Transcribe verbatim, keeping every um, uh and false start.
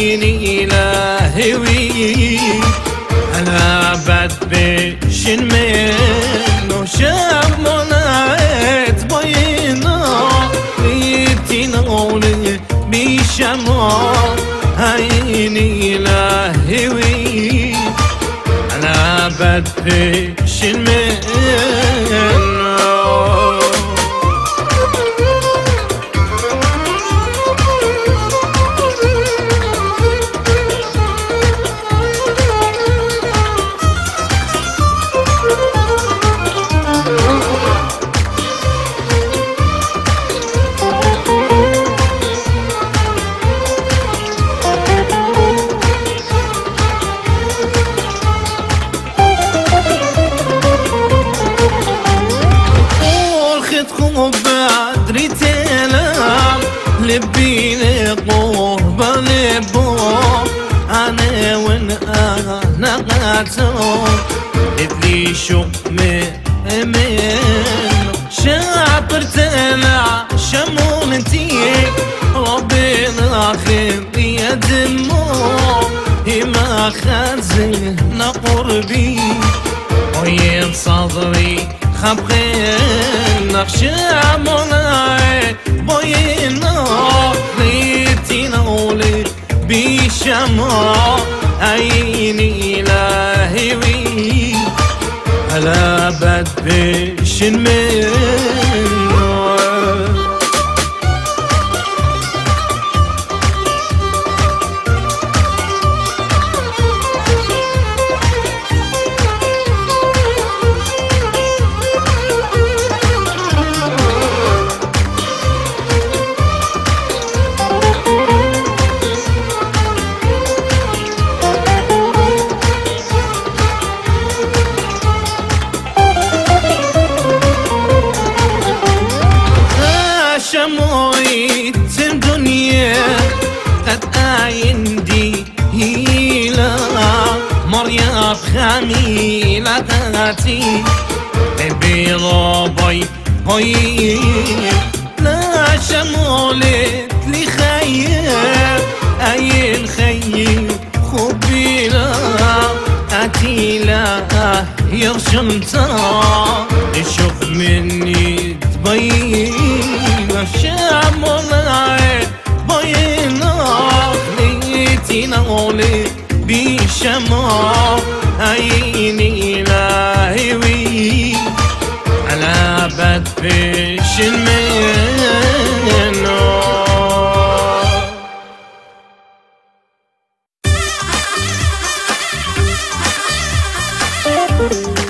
عيني لهوي أنا بدبش منه شمونات بينا ويتنولي بشمع عيني لهوي أنا بدبش منه بدري تلام لبي لقرب لبو أنا وإن أنا قاتل إدلي شو مؤمن شعبر تلع شمونتي ربنا خير يدمو ما خزن قربي وين صدري خبخين نخشع مناي بينا ليتينا ولي بشمع عيني لهوي ألا بدبش منه شمويت الدنيا قد عندي هيلا مريم خميلة غاتي بربي هاي لا شمولت لي خير أي الخير خبيلا أتيلا يرشمتا يشوف مني تبين الشعب مناعي بينا ليتينا ولي بشمع عيني لهوي على بدبش منه